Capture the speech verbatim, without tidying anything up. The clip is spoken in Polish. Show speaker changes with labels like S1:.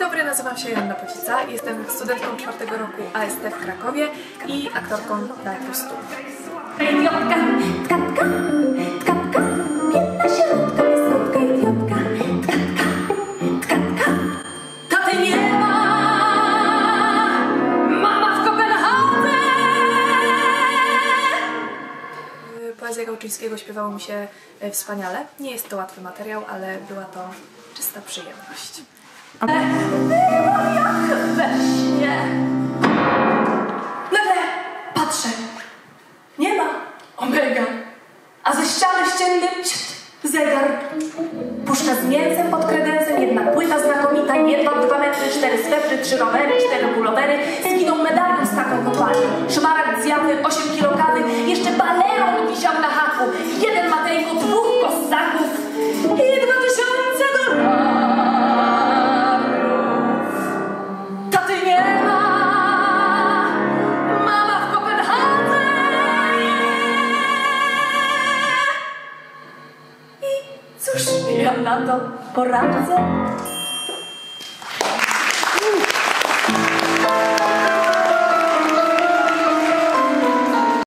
S1: dobry, nazywam się Joanna Pocica, jestem studentką czwartego roku A S T w Krakowie i aktorką Teatru Stu.
S2: Idiotka, tkatka, tkatka, biedna środka, słodka idiotka, tkatka, tkatka. Taty nie ma, mama w Kopenhadze.
S1: Poezja Gałczyńskiego śpiewało mi się wspaniale. Nie jest to łatwy materiał, ale była to czysta przyjemność.
S2: Było jak we śnie. Nagle patrzę. Nie ma omega. A ze ściany ściennej zegar. Puszka z mięsem pod kredensem, jedna płyta znakomita, jedwab, dwa metry, cztery swetry, trzy rowery, cztery pulowery, zginął medalion z taką kopalnią, szmaragd zjawy, osiem kilo kawy, jeszcze baleron wisiał na haku, jeden Matejko, dwóch kosaków i dwa tysiące dolarów. Taty nie ma, mama w Kopenhadze. I cóż ja na to poradzę?